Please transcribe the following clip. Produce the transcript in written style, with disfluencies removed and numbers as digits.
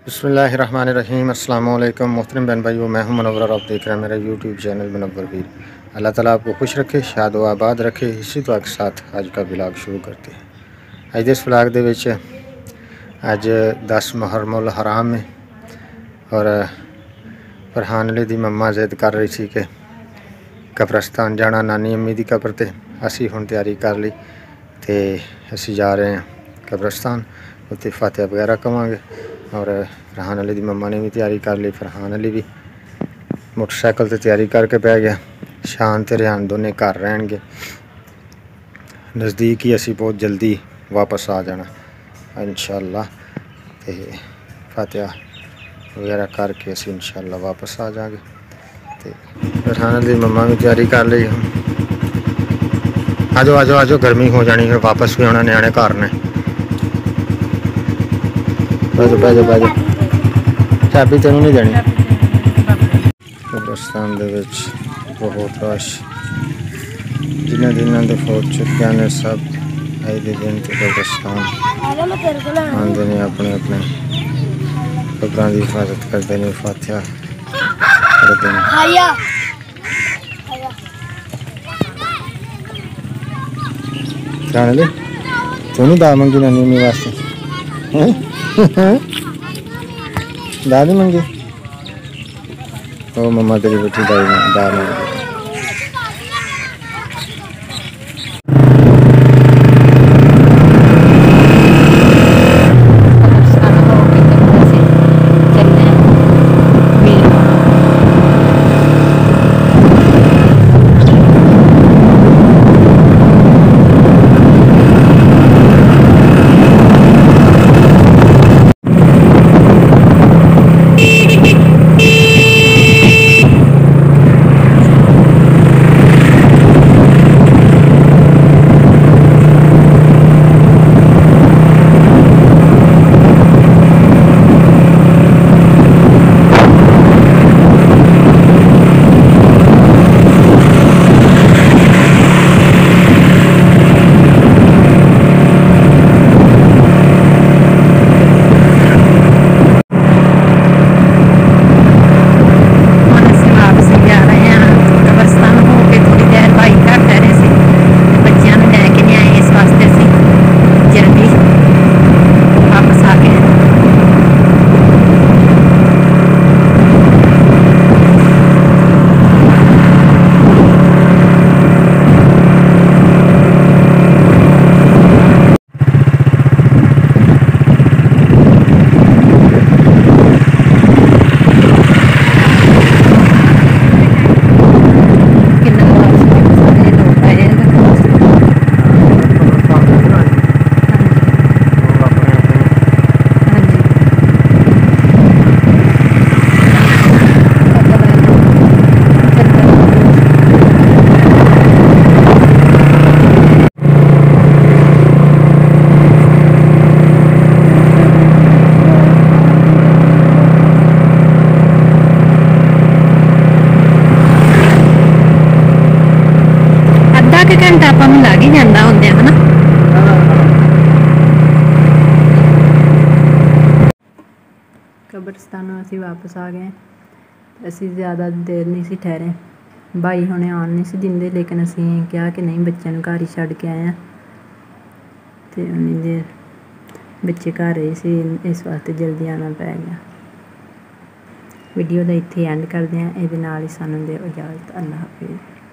बिस्मिल्लाहिर्रहमानिर्रहीम। अस्सलाम वालेकुम मोहतरम बहन भाइयों, मैं हूं मुनव्वर और आप देख रहे हैं मेरा यूट्यूब चैनल मुनव्वर वीर। अल्लाह ताला आपको खुश रखे, शाद व आबाद रखे। इसी दुआ के साथ आज का व्लॉग शुरू करते हैं। अज दे इस व्लॉग दे विच अज 10 मुहर्रमुल हराम है और फरहान अली दी मम्मा जिद कर रही थी कि कब्रस्तान जाना नानी अम्मी दी कब्र ते। असी हुण तैयारी कर ली तो असी जा रहे हैं कब्रस्तान, उत्थे फातिहा वगैरह कवांगे। और फरहान अली दी मम्मा ने भी तैयारी कर ली। फरहान अली भी मोटरसाइकिल से तैयारी करके पै गया। शान ते रेहान दोने घर रहणगे, नज़दीक ही असी बहुत जल्दी वापस आ जाना इंशाअल्लाह। तो फातिहा वगैरह करके असी इंशाअल्लाह वापस आ जाएंगे। तो फरहान अली दी मम्मा भी तैयारी कर ली। आ जाओ आ जाओ आ जाओ, गर्मी हो जानी है, वापस भी आना, न्याणे घर ने। बैठो बैठो बैठो, चाबी तेनों नहीं देनी। कब्रस्तान दे विच बहुत रश, जिन्हें दे फौत चुके ने सब आई दे दिन ते कब्रस्तान आंदे ने, अपने अपने कब्रां की हिफाजत करते हैं, फातिहा करते हैं। क्या तू नहीं दाल मंगी नानी अम्मी वास्ते? दाल नहीं मंगी? ओ मम्मा तेरी बेटी दाल मंगी। घंटा आप लग ही जाता होंगे है ना। कब्रस्तानों असी वापस आ गए। असी ज़्यादा देर नहीं सी ठहरे, भाई हुणे आन नहीं सी दिंदे, लेकिन असी कहा कि नहीं बच्चों घर ही छड्ड के आए हैं। तो उन्नी देर बच्चे घर रहे सी, इस वास्ते जल्दी आना पै गया। वीडियो का इत्थे एंड करते हैं, ये सानू दे इजाज़त। अल्लाह हाफिज़।